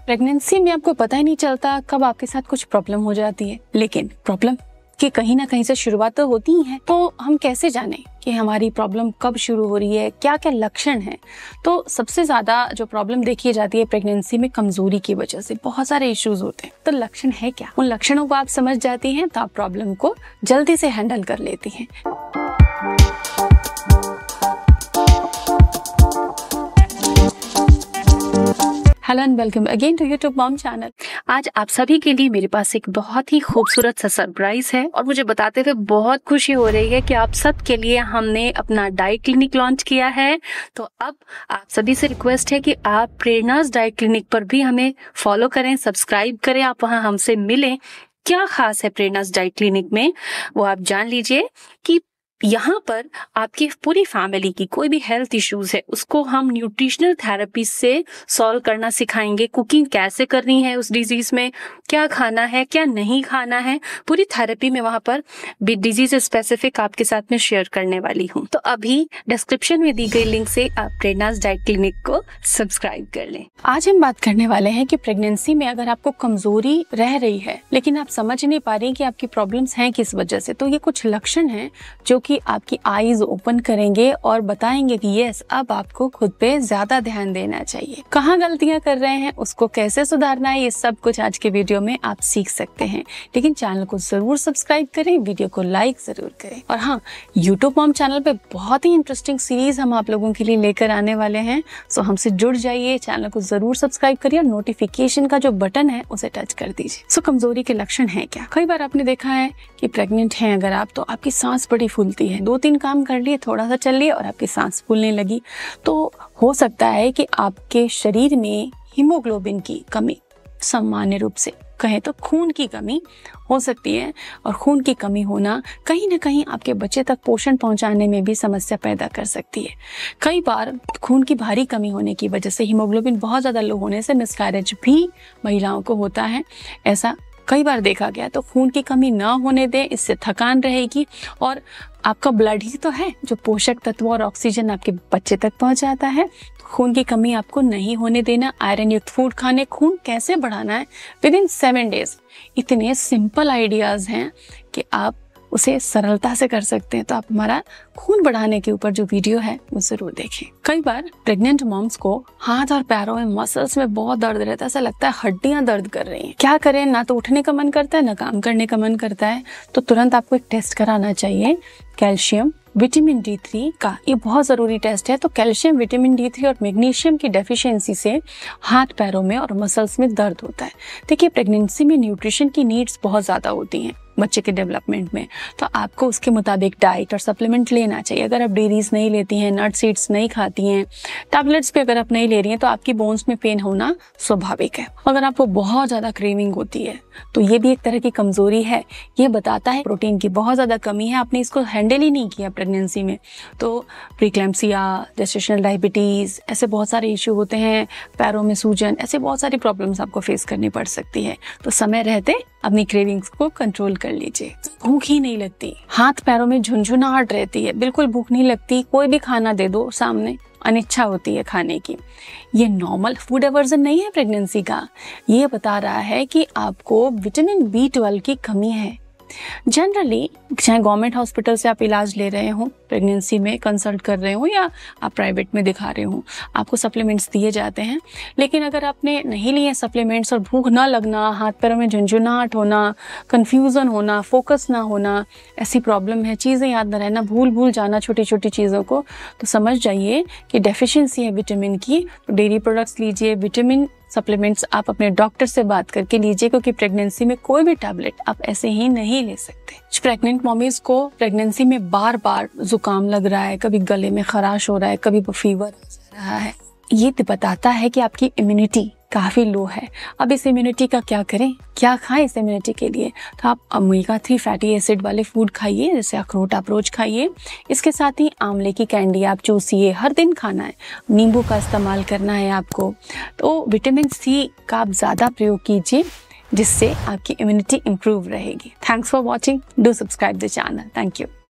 Pregnancy में आपको पता ही नहीं चलता कब आपके साथ कुछ प्रॉब्लम हो जाती है, लेकिन प्रॉब्लम की कहीं ना कहीं से शुरुआत तो होती ही है। तो हम कैसे जानें कि हमारी प्रॉब्लम कब शुरू हो रही है, क्या क्या लक्षण हैं? तो सबसे ज्यादा जो प्रॉब्लम देखी जाती है प्रेगनेंसी में कमजोरी की वजह से बहुत सारे इश्यूज होते हैं। तो लक्षण है क्या? उन लक्षणों को आप समझ जाती हैं तो आप प्रॉब्लम को जल्दी से हैंडल कर लेती हैं। Hello and welcome again to YouTube mom channel. आज आप सभी के लिए मेरे पास एक बहुत ही खूबसूरत सा सरप्राइज है और मुझे बताते हुए बहुत खुशी हो रही है कि आप सब के लिए हमने अपना डाइट क्लिनिक लॉन्च किया है। तो अब आप सभी से रिक्वेस्ट है कि आप प्रेरणाज डाइट क्लिनिक पर भी हमें फॉलो करें, सब्सक्राइब करें, आप वहां हमसे मिलें। क्या खास है प्रेरणाज डाइट क्लिनिक में वो आप जान लीजिए कि यहाँ पर आपकी पूरी फैमिली की कोई भी हेल्थ इश्यूज है उसको हम न्यूट्रिशनल थेरेपी से सॉल्व करना सिखाएंगे। कुकिंग कैसे करनी है, उस डिजीज में क्या खाना है क्या नहीं खाना है, पूरी थेरेपी में वहां पर डिजीज स्पेसिफिक आपके साथ में शेयर करने वाली हूँ। तो अभी डिस्क्रिप्शन में दी गई लिंक से आप प्रेरणाज डाइट क्लिनिक को सब्सक्राइब कर लें। आज हम बात करने वाले हैं कि प्रेगनेंसी में अगर आपको कमजोरी रह रही है लेकिन आप समझ नहीं पा रही कि आपकी प्रॉब्लम्स हैं किस वजह से, तो ये कुछ लक्षण हैं जो कि आपकी आईज ओपन करेंगे और बताएंगे कि यस अब आपको खुद पे ज्यादा ध्यान देना चाहिए। कहाँ गलतियां कर रहे हैं, उसको कैसे सुधारना है, ये सब कुछ आज के वीडियो में आप सीख सकते हैं। लेकिन चैनल को जरूर सब्सक्राइब करें, वीडियो को लाइक जरूर करें। और हाँ, यूट्यूब मॉम चैनल पे बहुत ही इंटरेस्टिंग सीरीज हम आप लोगों के लिए लेकर आने वाले हैं। सो हमसे जुड़ जाइए, चैनल को जरूर सब्सक्राइब करिए और नोटिफिकेशन का जो बटन है उसे टच कर दीजिए। सो कमजोरी के लक्षण है क्या? कई बार आपने देखा है कि प्रेग्नेंट हैं अगर आप, तो आपकी सांस बड़ी फूलती है। 2-3 काम कर लिए, थोड़ा सा चल लिए और आपकी सांस फूलने लगी। तो हो सकता है कि आपके शरीर में हीमोग्लोबिन की कमी, सामान्य रूप से कहें तो खून की कमी हो सकती है। और खून की कमी होना कहीं ना कहीं आपके बच्चे तक पोषण पहुंचाने में भी समस्या पैदा कर सकती है। कई बार खून की भारी कमी होने की वजह से, हीमोग्लोबिन बहुत ज़्यादा लो होने से मिसकैरेज भी महिलाओं को होता है। ऐसा कई बार देखा गया। तो खून की कमी ना होने दें, इससे थकान रहेगी और आपका ब्लड ही तो है जो पोषक तत्व और ऑक्सीजन आपके बच्चे तक पहुंचाता है। खून की कमी आपको नहीं होने देना। आयरन युक्त फूड खाने, खून कैसे बढ़ाना है विदिन 7 डेज। इतने सिंपल आइडियाज हैं कि आप उसे सरलता से कर सकते हैं। तो आप हमारा खून बढ़ाने के ऊपर जो वीडियो है वो जरूर देखें। कई बार प्रेग्नेंट मॉम्स को हाथ और पैरों में मसल्स में बहुत दर्द रहता है, ऐसा लगता है हड्डियां दर्द कर रही हैं। क्या करें, ना तो उठने का मन करता है ना काम करने का मन करता है। तो तुरंत आपको एक टेस्ट कराना चाहिए, कैल्शियम विटामिन D3 का। ये बहुत जरूरी टेस्ट है। तो कैल्शियम, विटामिन D3 और मैग्नीशियम की डेफिशिएंसी से हाथ पैरों में और मसल्स में दर्द होता है। देखिए, प्रेगनेंसी में न्यूट्रिशन की नीड्स बहुत ज्यादा होती हैं बच्चे के डेवलपमेंट में, तो आपको उसके मुताबिक डाइट और सप्लीमेंट लेना चाहिए। अगर आप डेरीज नहीं लेती हैं, नट सीड्स नहीं खाती हैं, टैबलेट्स भी अगर आप नहीं ले रही हैं, तो आपकी बोन्स में पेन होना स्वाभाविक है। अगर आपको बहुत ज्यादा क्रेविंग होती है तो ये भी एक तरह की कमजोरी है। ये बताता है प्रोटीन की बहुत ज्यादा कमी है, आपने इसको हैंडल ही नहीं किया प्रेगनेंसी में। तो प्रीक्लैम्सिया, जेस्टेशनल डायबिटीज, ऐसे बहुत सारे इश्यू होते हैं, पैरों में सूजन, ऐसे बहुत सारी प्रॉब्लम्स आपको फेस करनी पड़ सकती है। तो समय रहते अपनी क्रेविंग्स को कंट्रोल कर लीजिए। भूख ही नहीं लगती, हाथ पैरों में झुनझुनाहट रहती है, बिल्कुल भूख नहीं लगती, कोई भी खाना दे दो सामने, अनिच्छा होती है खाने की। ये नॉर्मल फूड एवर्जन नहीं है प्रेगनेंसी का। ये बता रहा है कि आपको विटामिन B12 की कमी है। जनरली चाहे गवर्नमेंट हॉस्पिटल से आप इलाज ले रहे हो, प्रेगनेंसी में कंसल्ट कर रहे हो या आप प्राइवेट में दिखा रहे हो, आपको सप्लीमेंट्स दिए जाते हैं। लेकिन अगर आपने नहीं लिए सप्लीमेंट्स और भूख ना लगना, हाथ पैरों में झुनझुनाहट होना, कंफ्यूजन होना, फोकस ना होना, ऐसी प्रॉब्लम है, चीज़ें याद न रहना, भूल जाना छोटी छोटी चीज़ों को, तो समझ जाइए कि डेफिशिएंसी है विटामिन की। तो डेयरी प्रोडक्ट्स लीजिए, विटामिन सप्लीमेंट्स आप अपने डॉक्टर से बात करके लीजिए, क्योंकि प्रेगनेंसी में कोई भी टैबलेट आप ऐसे ही नहीं ले सकते। प्रेग्नेंट मॉमीज को प्रेगनेंसी में बार बार जुकाम लग रहा है, कभी गले में खराश हो रहा है, कभी फीवर आ रहा है, ये बताता है कि आपकी इम्यूनिटी काफी लो है। अब इस इम्यूनिटी का क्या करें, क्या खाएं इस इम्यूनिटी के लिए? तो आप ओमेगा 3 फैटी एसिड वाले फूड खाइए, जैसे अखरोट अप्रोच खाइए। इसके साथ ही आंवले की कैंडी आप चूसिए, हर दिन खाना है। नींबू का इस्तेमाल करना है आपको। तो विटामिन C का आप ज्यादा प्रयोग कीजिए, जिससे आपकी इम्यूनिटी इंप्रूव रहेगी। Thanks for watching, do subscribe the channel. Thank you.